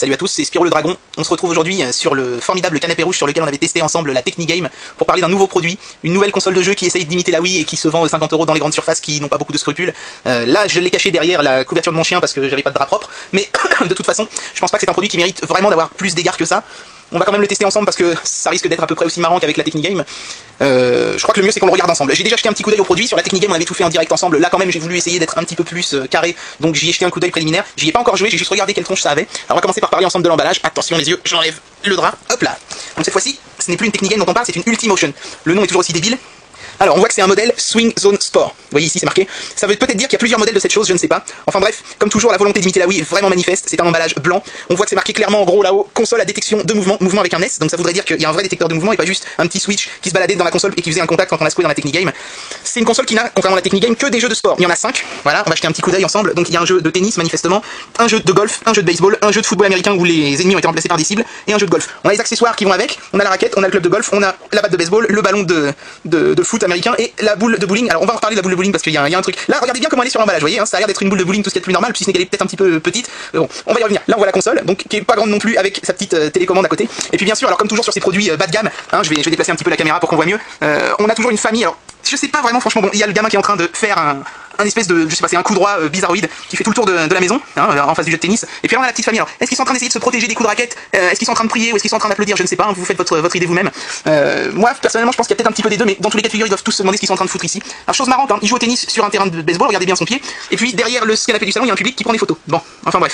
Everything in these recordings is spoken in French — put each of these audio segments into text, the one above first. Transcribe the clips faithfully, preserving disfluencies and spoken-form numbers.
Salut à tous, c'est Spiro le Dragon. On se retrouve aujourd'hui sur le formidable canapé rouge sur lequel on avait testé ensemble la Technigame pour parler d'un nouveau produit, une nouvelle console de jeu qui essaye d'imiter la Wii et qui se vend cinquante euros dans les grandes surfaces qui n'ont pas beaucoup de scrupules. Euh, là, je l'ai caché derrière la couverture de mon chien parce que j'avais pas de drap propre, mais de toute façon, je pense pas que c'est un produit qui mérite vraiment d'avoir plus d'égards que ça. On va quand même le tester ensemble parce que ça risque d'être à peu près aussi marrant qu'avec la Technigame. Euh, je crois que le mieux c'est qu'on le regarde ensemble. J'ai déjà jeté un petit coup d'œil au produit. Sur la Technigame on avait tout fait en direct ensemble. Là quand même j'ai voulu essayer d'être un petit peu plus euh, carré. Donc j'y ai jeté un coup d'œil préliminaire. J'y ai pas encore joué, j'ai juste regardé quelle tronche ça avait. Alors on va commencer par parler ensemble de l'emballage. Attention les yeux, j'enlève le drap. Hop là. Donc cette fois-ci, ce n'est plus une Technigame dont on parle, c'est une Ultimotion. Le nom est toujours aussi débile. Alors on voit que c'est un modèle Swing Zone Sport. Vous voyez ici c'est marqué. Ça veut peut-être dire qu'il y a plusieurs modèles de cette chose, je ne sais pas. Enfin bref, comme toujours la volonté d'imiter la Wii est vraiment manifeste. C'est un emballage blanc. On voit que c'est marqué clairement en gros là-haut, console à détection de mouvement, mouvement avec un S. Donc ça voudrait dire qu'il y a un vrai détecteur de mouvement et pas juste un petit switch qui se baladait dans la console et qui faisait un contact quand on a secoué dans la Technigame. C'est une console qui n'a, contrairement à la Technigame, que des jeux de sport. Il y en a cinq. Voilà, on va jeter un petit coup d'œil ensemble. Donc il y a un jeu de tennis manifestement, un jeu de golf, un jeu de baseball, un jeu de football américain où les ennemis ont été remplacés par des cibles et un jeu de golf. On a les accessoires qui vont avec. On a la raquette, on a le club de golf, on a la batte de baseball, le ballon de, de, de foot américain et la boule de bowling. Alors on va en reparler de la boule de bowling parce qu'il y, y a un truc. Là regardez bien comment elle est sur l'emballage, vous voyez, hein, ça a l'air d'être une boule de bowling tout ce qui est plus normal, puis ce n'est qu'elle est peut-être un petit peu petite. Mais bon, on va y revenir. Là on voit la console, donc qui est pas grande non plus avec sa petite euh, télécommande à côté. Et puis bien sûr, alors comme toujours sur ces produits euh, bas de gamme, hein, je vais je vais déplacer un petit peu la caméra pour qu'on voit mieux. Euh, on a toujours une famille. Alors je sais pas vraiment franchement, bon, il y a le gamin qui est en train de faire un un espèce de, je sais pas, c'est un coup droit euh, bizarroïde qui fait tout le tour de, de la maison, hein, en face du jeu de tennis. Et puis là on a la petite famille. Alors, est-ce qu'ils sont en train d'essayer de se protéger des coups de raquette, euh, est-ce qu'ils sont en train de prier ou est-ce qu'ils sont en train d'applaudir? Je ne sais pas, hein, vous faites votre, votre idée vous-même. Euh, moi personnellement je pense qu'il y a peut-être un petit peu des deux, mais dans tous les cas de figure ils doivent tous se demander ce qu'ils sont en train de foutre ici. Alors chose marrante, hein, il joue au tennis sur un terrain de baseball, regardez bien son pied, et puis derrière le canapé du salon il y a un public qui prend des photos. Bon, enfin bref.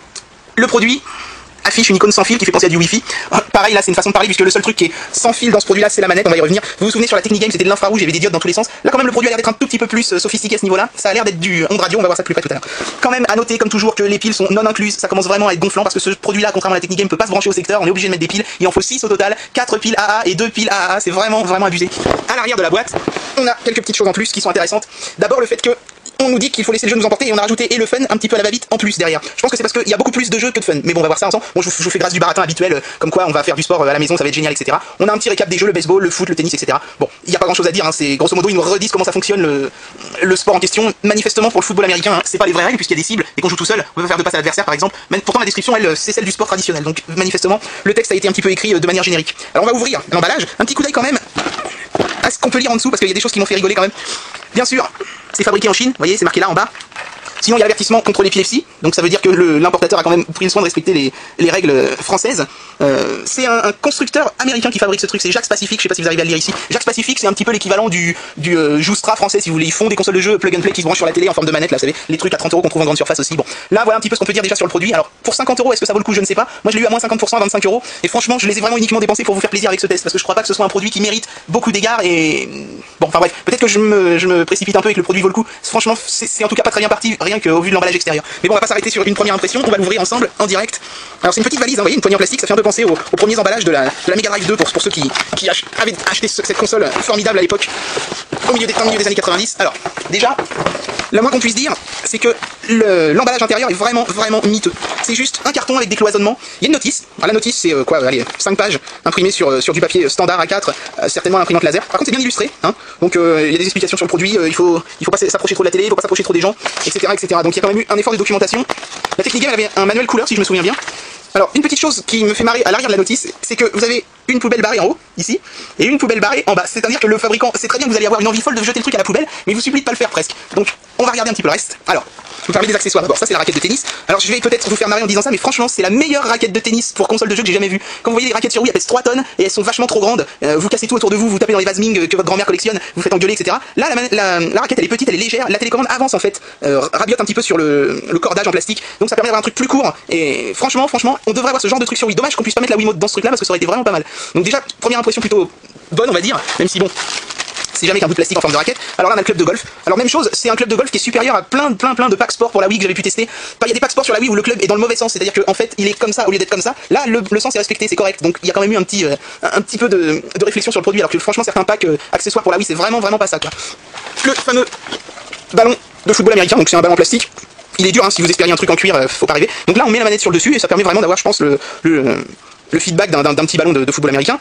Le produit affiche une icône sans fil qui fait penser à du Wi-Fi. Pareil là c'est une façon de parler puisque le seul truc qui est sans fil dans ce produit là c'est la manette, on va y revenir. Vous vous souvenez sur la Technigame c'était de l'infrarouge, il y avait des diodes dans tous les sens. Là quand même le produit a l'air d'être un tout petit peu plus sophistiqué à ce niveau là. Ça a l'air d'être du onde radio, on va voir ça plus près tout à l'heure. Quand même à noter comme toujours que les piles sont non incluses, ça commence vraiment à être gonflant parce que ce produit là contrairement à la Technigame peut pas se brancher au secteur, on est obligé de mettre des piles, il en faut six au total, quatre piles A A et deux piles A A, c'est vraiment vraiment abusé. À l'arrière de la boîte, on a quelques petites choses en plus qui sont intéressantes. D'abord le fait que on nous dit qu'il faut laisser le jeu nous emporter et on a rajouté et le fun un petit peu à la va-vite en plus derrière. Je pense que c'est parce qu'il y a beaucoup plus de jeux que de fun. Mais bon, on va voir ça ensemble. Bon, je vous, je vous fais grâce du baratin habituel, euh, comme quoi on va faire du sport euh, à la maison, ça va être génial, et cetera. On a un petit récap des jeux, le baseball, le foot, le tennis, et cetera. Bon, il n'y a pas grand chose à dire, hein, c'est grosso modo, ils nous redisent comment ça fonctionne le, le sport en question. Manifestement, pour le football américain, hein, c'est pas les vraies règles puisqu'il y a des cibles et qu'on joue tout seul, on peut pas faire de passe à l'adversaire par exemple. Mais pourtant, la description, elle, c'est celle du sport traditionnel. Donc, manifestement, le texte a été un petit peu écrit euh, de manière générique. Alors, on va ouvrir l'emballage, un petit coup d'œil quand même à ce qu'on peut lire en dessous parce qu'il y a des choses qui m'ont fait rigoler quand même. Bien sûr, c'est fabriqué en Chine, vous voyez, c'est marqué là en bas. Sinon, il y a l'avertissement contre l'épilepsie, donc ça veut dire que l'importateur a quand même pris le soin de respecter les, les règles françaises. Euh, c'est un, un constructeur américain qui fabrique ce truc, c'est Jakks Pacific, je sais pas si vous arrivez à le lire ici. Jakks Pacific, c'est un petit peu l'équivalent du, du euh, Joustra français, si vous voulez. Ils font des consoles de jeux plug and play qui se branchent sur la télé en forme de manette, là, vous savez, les trucs à trente euros qu'on trouve en grande surface aussi. Bon, là, voilà un petit peu ce qu'on peut dire déjà sur le produit. Alors, pour cinquante euros, est-ce que ça vaut le coup? Je ne sais pas. Moi, je l'ai eu à moins cinquante pour cent à vingt-cinq euros, et franchement, je les ai vraiment uniquement dépensés pour vous faire plaisir avec ce test, parce que je crois pas que ce soit un produit qui mérite beaucoup d'égards et. Bon, enfin bref, peut-être que je me, je me précipite un peu et que le produit vaut le coup. Franchement, c'est en tout cas pas très bien parti, rien qu'au vu de l'emballage extérieur. Mais bon, on va pas s'arrêter sur une première impression, on va l'ouvrir ensemble en direct. Alors c'est une petite valise, hein, vous voyez, une poignée en plastique, ça fait un peu penser aux, aux premiers emballages de la, de la Mega Drive deux pour, pour ceux qui, qui ach, avaient acheté ce, cette console formidable à l'époque, au milieu des, au milieu des années quatre-vingt-dix. Alors, déjà, le moins qu'on puisse dire, c'est que l'emballage le, intérieur est vraiment, vraiment miteux. C'est juste un carton avec des cloisonnements. Il y a une notice. Alors, la notice, c'est euh, quoi, allez, cinq pages imprimées sur, sur du papier standard A quatre, euh, certainement à l'imprimante laser. Par contre, c'est bien illustré, hein. Donc, euh, il y a des explications sur le produit, euh, il faut, il faut pas s'approcher trop de la télé, il faut pas s'approcher trop des gens, et cetera, et cetera. Donc, il y a quand même eu un effort de documentation. La Technigame, elle avait un manuel couleur, si je me souviens bien. Alors, une petite chose qui me fait marrer à l'arrière de la notice, c'est que vous avez une poubelle barrée en haut, ici, et une poubelle barrée en bas. C'est-à-dire que le fabricant sait très bien que vous allez avoir une envie folle de jeter le truc à la poubelle, mais il vous supplie de pas le faire presque. Donc, on va regarder un petit peu le reste. Alors, je vous parler des accessoires d'abord. Ça, c'est la raquette de tennis. Alors, je vais peut-être vous faire marrer en disant ça, mais franchement, c'est la meilleure raquette de tennis pour console de jeu que j'ai jamais vue. Quand vous voyez les raquettes sur Wii, elles pèsent trois tonnes et elles sont vachement trop grandes. Euh, vous cassez tout autour de vous, vous tapez dans les vases-ming que votre grand-mère collectionne, vous faites engueuler, et cetera. Là, la, la, la raquette, elle est petite, elle est légère. La télécommande avance en fait, euh, rabiote un petit peu sur le, le cordage en plastique. Donc, ça permet d'avoir un truc plus court. Et franchement, franchement, on devrait avoir ce genre de truc sur Wii. Dommage qu'on puisse pas mettre la Wiimote dans ce truc-là parce que ça aurait été vraiment pas mal. Donc déjà, première impression plutôt bonne, on va dire, même si bon. C'est jamais qu'un bout de plastique en forme de raquette. Alors là on a le club de golf. Alors même chose, c'est un club de golf qui est supérieur à plein plein plein de packs sport pour la Wii que j'avais pu tester. Il y a des packs sport sur la Wii où le club est dans le mauvais sens, c'est-à-dire qu'en fait il est comme ça au lieu d'être comme ça. Là le, le sens est respecté, c'est correct. Donc il y a quand même eu un petit euh, un petit peu de, de réflexion sur le produit alors que franchement certains packs euh, accessoires pour la Wii c'est vraiment vraiment pas ça quoi. Le fameux ballon de football américain, donc c'est un ballon en plastique. Il est dur hein, si vous espériez un truc en cuir, euh, faut pas rêver. Donc là on met la manette sur le dessus et ça permet vraiment d'avoir je pense le, le, le feedback d'un petit ballon de, de football américain.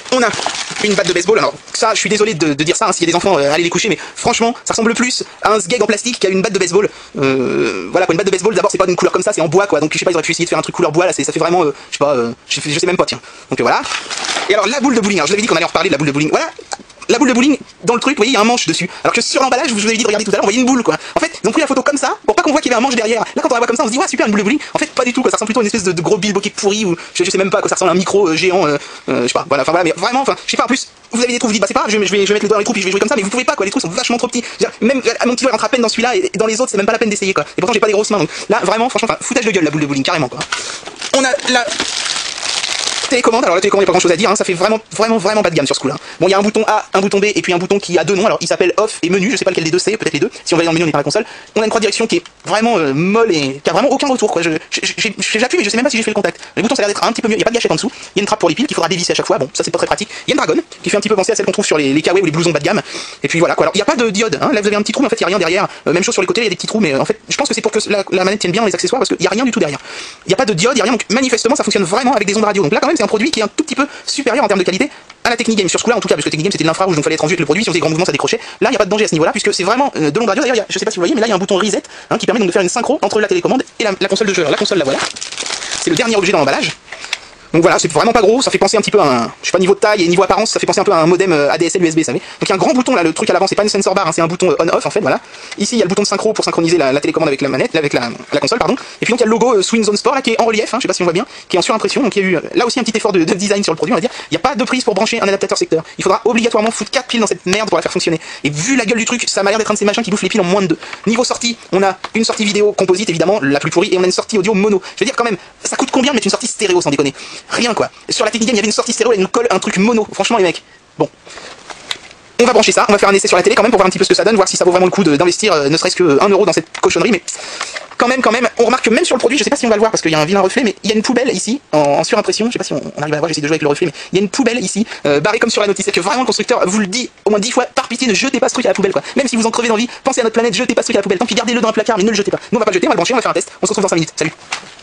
On a une batte de baseball. Alors ça, je suis désolé de, de dire ça, hein, s'il y a des enfants, euh, allez les coucher, mais franchement, ça ressemble plus à un sgeg en plastique qu'à une batte de baseball. Euh, voilà quoi, une batte de baseball, d'abord c'est pas d'une couleur comme ça, c'est en bois quoi, donc je sais pas, ils auraient pu essayer de faire un truc couleur bois là, ça fait vraiment, euh, je sais pas, euh, je, je sais même pas, tiens. Donc euh, voilà. Et alors la boule de bowling, alors je vous avais dit qu'on allait en reparler de la boule de bowling, voilà. La boule de bowling, dans le truc, vous voyez, il y a un manche dessus. Alors que sur l'emballage, je vous avais dit de regarder tout à l'heure, on voyait une boule quoi. En fait, ils ont pris la photo comme ça, pour pas qu'on voit qu'il y avait un manche derrière. Là, quand on la voit comme ça, on se dit, ouais, super, une boule de bowling. En fait, pas du tout quoi, ça ressemble plutôt à une espèce de, de gros bilboquet pourri, ou je, je sais même pas quoi, ça ressemble à un micro euh, géant, euh, euh, je sais pas, voilà, enfin voilà, mais vraiment, enfin, je sais pas, en plus, vous avez des trous, vous dites, bah c'est pas grave, je, vais, je, vais, je vais mettre le doigt dans les trous, puis je vais jouer comme ça, mais vous pouvez pas quoi, les trous sont vachement trop petits. Même mon petit doigt rentre à peine dans celui-là, et dans les autres, c'est même pas la peine d'essayer quoi. Et pourtant, j'ai pas des grosses mains, donc là, vraiment, franchement, enfin, foutage de gueule la boule de bowling, carrément quoi. On a la télécommande, alors la télécommande, il n'y a pas grand chose à dire, hein, ça fait vraiment, vraiment, vraiment bas de gamme sur ce coup-là. Bon, il y a un bouton A, un bouton B, et puis un bouton qui a deux noms, alors il s'appelle off et menu, je sais pas lequel des deux c'est, peut-être les deux, si on va aller dans le menu, on est par la console. On a une croix de direction qui est vraiment euh, molle et qui a vraiment aucun retour, quoi. Je, j'appuie, mais je sais même pas si j'ai fait le contact. Le bouton, ça a l'air d'être un petit peu mieux, il n'y a pas de gâchette en dessous, il y a une trappe pour les piles qu'il faudra dévisser à chaque fois, bon, ça c'est pas très pratique. Il y a une dragonne qui fait un petit peu penser à celle qu'on trouve sur les, les kawaii ou les blousons bas de gamme, et puis voilà quoi. Alors il n'y a pas de diode, hein. Là vous avez un petit trou, mais en fait il n'y a rien derrière, euh, même chose sur les côtés, il y a des petits trous, mais en fait je pense que c'est pour que la, la manette tienne bien dans les accessoires parce qu'il n'y a rien du tout derrière. Il n'y a pas de diode, il n'y a rien, donc manifestement ça fonctionne vraiment avec des ondes radio. Donc là quand même c'est un produit qui est un tout petit peu supérieur en termes de qualité à la Technic Game sur ce coup-là en tout cas, parce que Technic Game c'était de l'infrarouge donc fallait être en vue avec le produit, si on faisait des grands mouvements ça décrochait. Là il n'y a pas de danger à ce niveau-là puisque c'est vraiment euh, de l'onde radio. D'ailleurs je sais pas si vous voyez mais là il y a un bouton reset hein, qui permet donc de faire une synchro entre la télécommande et la, la console de jeu. Alors la console la voilà, c'est le dernier objet dans l'emballage. Donc voilà, c'est vraiment pas gros, ça fait penser un petit peu à un, je sais pas, niveau de taille et niveau apparence, ça fait penser un peu à un modem A D S L U S B, vous savez. Donc il y a un grand bouton là, le truc à l'avant, c'est pas une sensor bar, hein, c'est un bouton on-off en fait, voilà. Ici il y a le bouton de synchro pour synchroniser la, la télécommande avec la manette, avec la, la console, pardon. Et puis donc il y a le logo euh, Swing Zone Sport là qui est en relief, hein, je sais pas si on voit bien, qui est en surimpression, donc il y a eu là aussi un petit effort de, de design sur le produit, on va dire. Il n'y a pas de prise pour brancher un adaptateur secteur. Il faudra obligatoirement foutre quatre piles dans cette merde pour la faire fonctionner. Et vu la gueule du truc, ça m'a l'air d'être un de ces machins qui bouffent les piles en moins de deux. Niveau sortie, on a une sortie vidéo composite évidemment, la plus pourrie, et on a une sortie audio mono. Je veux dire quand même, ça coûte combien de mettre une sortie stéréo sans déconner? Rien quoi. Sur la Technic Game, il y avait une sortie stéréo, elle nous colle un truc mono. Franchement les mecs. Bon. On va brancher ça, on va faire un essai sur la télé quand même pour voir un petit peu ce que ça donne, voir si ça vaut vraiment le coup d'investir euh, ne serait-ce que un euro dans cette cochonnerie, mais quand même, quand même, on remarque que même sur le produit, je sais pas si on va le voir parce qu'il y a un vilain reflet, mais il y a une poubelle ici, en, en surimpression, je sais pas si on, on arrive à la voir, j'essaie de jouer avec le reflet, mais il y a une poubelle ici, euh, barrée comme sur la notice, c'est que vraiment le constructeur vous le dit au moins dix fois, par pitié ne jetez pas ce truc à la poubelle quoi. Même si vous en crevez d'envie, pensez à notre planète, jetez pas ce truc à la poubelle, tant pis gardez-le dans un placard, mais ne le jetez pas. Nous on va pas le jeter, on va le brancher, on va faire un test, on se retrouve dans cinq minutes, salut.